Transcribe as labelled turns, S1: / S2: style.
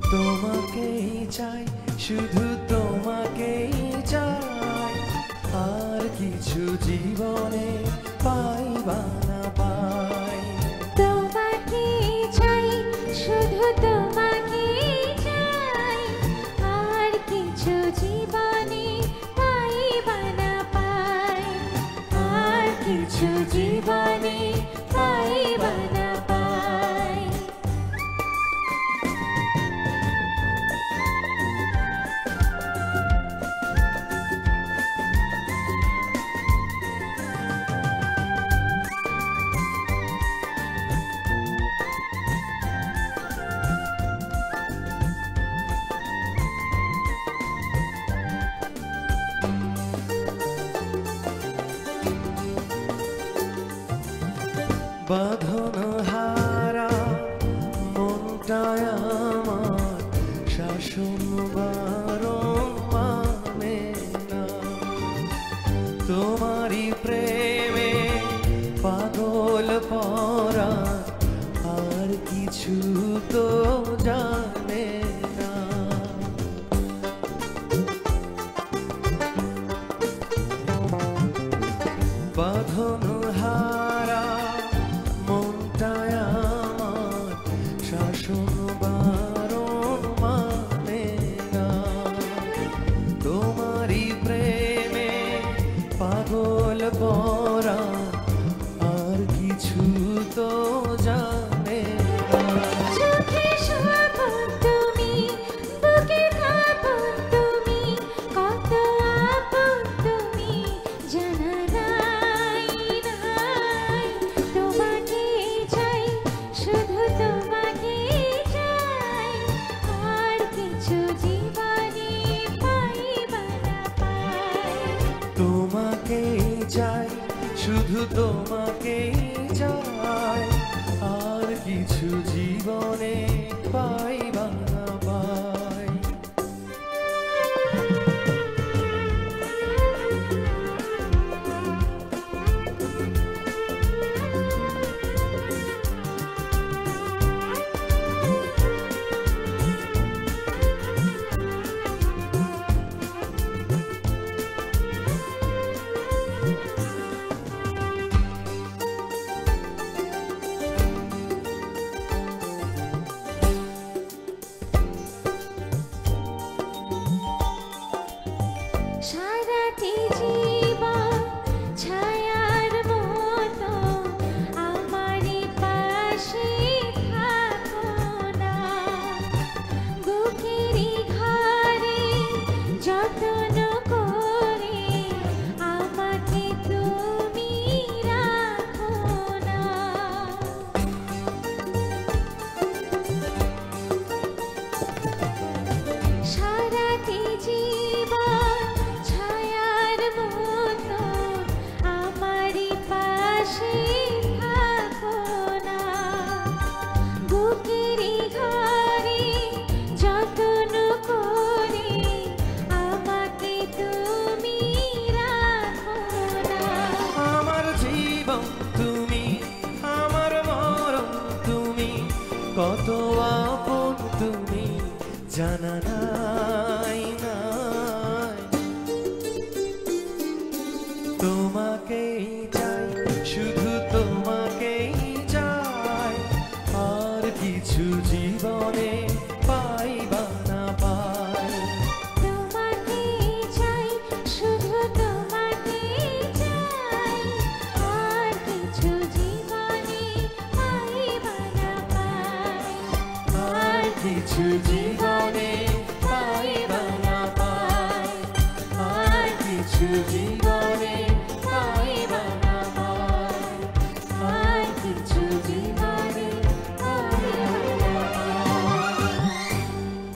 S1: তোমাকেই চাই, শুধু তোমাকেই চাই, আর কিছু জীবনে পাইবা না পাই।
S2: তোমাকেই চাই, শুধু তোমাকেই চাই, আর কিছু জীবনে পাইবা না পাই, আর কিছু জীবনে পাইবা না পাই।
S1: বাঁধন হারা মনটায় আমার শাসন বারণ মানে না, তোমারই প্রেমে পাগল পরা আর কিছু তো জানে না। বাঁধন হারা মনটায় আমার শাসন বারণ মানে না, তোমারই প্রেমে পাগল পরা আর কিছু তো জানে না।
S2: চোখে স্বপ্ন তুমি, বুকে কাঁপন তুমি, কত আপন তুমি জানা নাই নাই। তোমাকেই চাই, শুধু তোমাকেই চাই, আর কিছু জীবনে পাইবা না পাই।
S1: তোমাকেই চাই, শুধু তোমাকেই চাই, আর কিছু জীবনে পাইবা না পাই।
S2: সারাটি জীবন ছায়ার মতো আমারই পাশে থাকো না, বুকেরই ঘরে যত্ন করে আমাকে তুমি রাখো না। সারাটি জীবন ছায়ার মতো আমারই পাশে থাকো না, বুকেরই ঘরে যত্ন করে আমাকে তুমি রাখো না।
S1: আমার জীবন তুমি, আমার মরণ তুমি, কত আপন তুমি জানা নাই নাই। তোমাকেই চাই, শুধু তোমাকেই চাই, আর কিছু জীবনে পাইবা না পাই।
S2: তোমাকেই চাই, শুধু তোমাকেই চাই, আর কিছু জীবনে পাইবা না পাই,
S1: আর কিছু জীবনে পাইবা না পাই, আর কিছু জীবনে